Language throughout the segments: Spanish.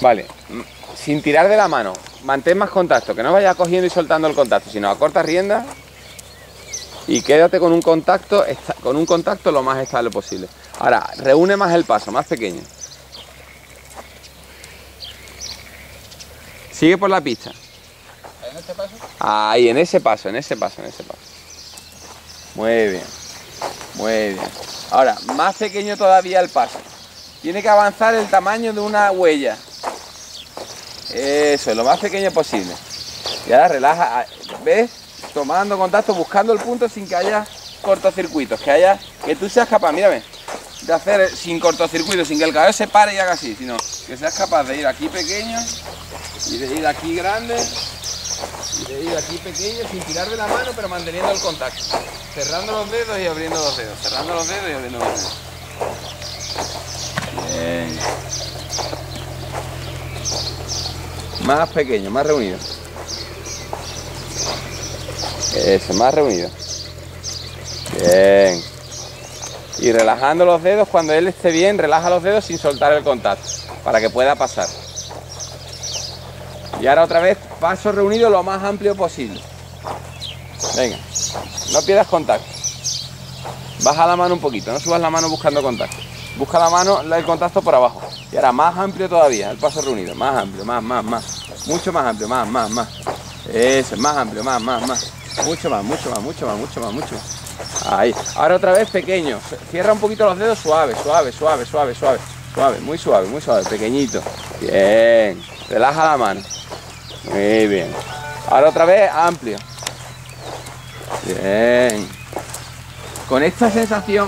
Vale, sin tirar de la mano, mantén más contacto, que no vayas cogiendo y soltando el contacto, sino a corta rienda y quédate con un contacto lo más estable posible. Ahora, reúne más el paso, más pequeño. Sigue por la pista. ¿En este paso? Ahí, en ese paso. Muy bien, muy bien. Ahora, más pequeño todavía el paso. Tiene que avanzar el tamaño de una huella. Eso, lo más pequeño posible. Y ahora relaja, ¿ves? Tomando contacto, buscando el punto sin que haya cortocircuitos, que tú seas capaz, mírame, de hacer sin cortocircuito, sin que el cabello se pare y haga así, sino que seas capaz de ir aquí pequeño y de ir aquí grande y de ir aquí pequeño sin tirar de la mano, pero manteniendo el contacto, cerrando los dedos y abriendo los dedos, cerrando los dedos y abriendo los dedos. Bien. Más pequeño, más reunido. Eso, más reunido. Bien. Y relajando los dedos, cuando él esté bien, relaja los dedos sin soltar el contacto, para que pueda pasar. Y ahora otra vez, paso reunido lo más amplio posible. Venga, no pierdas contacto. Baja la mano un poquito, no subas la mano buscando contacto. Busca la mano, el contacto por abajo. Y ahora más amplio todavía, el paso reunido. Más amplio, más. Mucho más amplio, más. Eso, más amplio, más. Mucho más. Ahí. Ahora otra vez pequeño. Cierra un poquito los dedos, suave. Muy suave, pequeñito. Bien. Relaja la mano. Muy bien. Ahora otra vez amplio. Bien. Con esta sensación,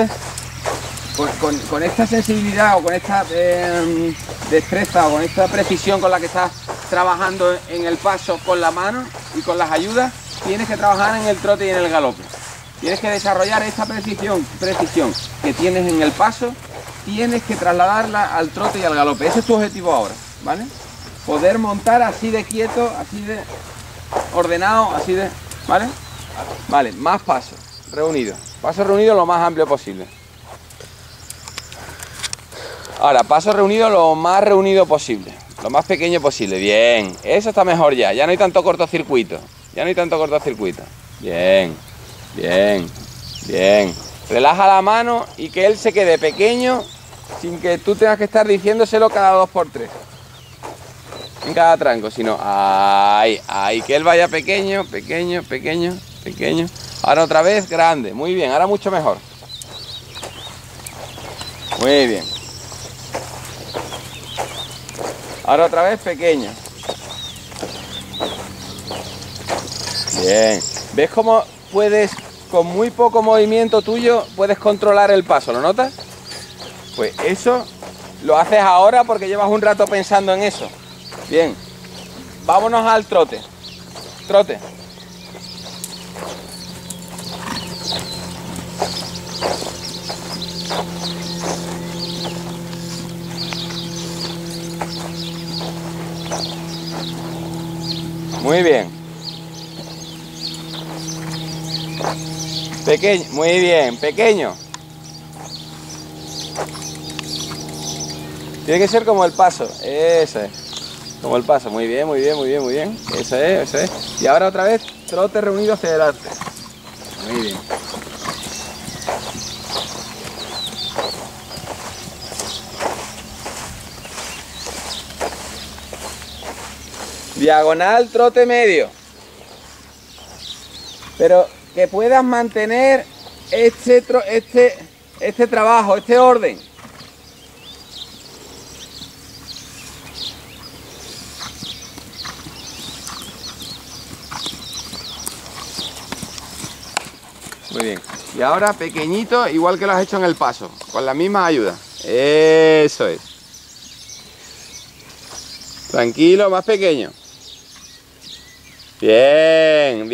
con esta sensibilidad o con esta destreza o con esta precisión con la que estás trabajando en el paso con la mano y con las ayudas, tienes que trabajar en el trote y en el galope. Tienes que desarrollar esta precisión que tienes en el paso, tienes que trasladarla al trote y al galope. Ese es tu objetivo ahora, ¿vale? Poder montar así de quieto, así de ordenado, así de... ¿vale? Vale, más pasos reunidos. Paso reunido lo más amplio posible. Ahora, paso reunido lo más reunido posible, lo más pequeño posible. Bien, eso está mejor ya no hay tanto cortocircuito. Bien. Relaja la mano y que él se quede pequeño sin que tú tengas que estar diciéndoselo cada 2 por 3 en cada tranco, sino ahí, que él vaya pequeño. Ahora otra vez grande, muy bien, ahora mucho mejor. Muy bien. Ahora otra vez pequeño. Bien. ¿Ves cómo puedes, con muy poco movimiento tuyo, puedes controlar el paso? ¿Lo notas? Pues eso lo haces ahora porque llevas un rato pensando en eso. Bien. Vámonos al trote. Trote. Muy bien. Pequeño, muy bien, pequeño. Tiene que ser como el paso, eso es. Como el paso, muy bien. Eso es. Y ahora otra vez, trote reunido hacia adelante. Muy bien. Diagonal, trote medio. Pero que puedas mantener este trabajo, este orden. Muy bien. Y ahora pequeñito, igual que lo has hecho en el paso, con la misma ayuda. Eso es. Tranquilo, más pequeño. Bien.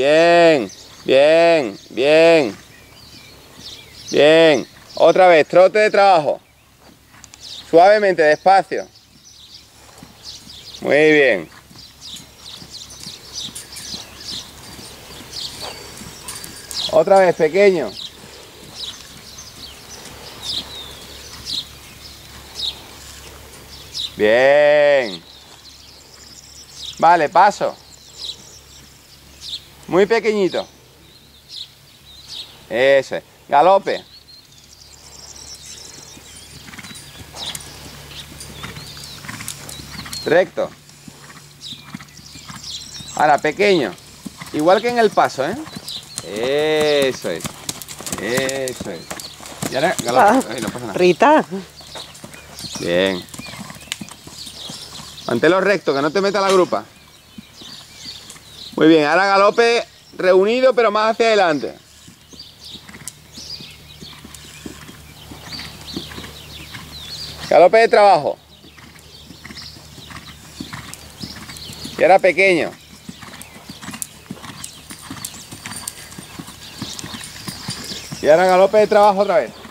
Otra vez, trote de trabajo. Suavemente, despacio. Muy bien. Otra vez, pequeño. Bien. Vale, paso. Muy pequeñito. Eso es. Galope. Recto. Ahora, pequeño. Igual que en el paso, ¿eh? Eso es. Eso es. Y ahora, galope. Ay, no pasa nada. Rita. Bien. Manténlo recto, que no te meta la grupa. Muy bien, ahora galope reunido, pero más hacia adelante. Galope de trabajo. Y ahora pequeño. Y ahora galope de trabajo otra vez.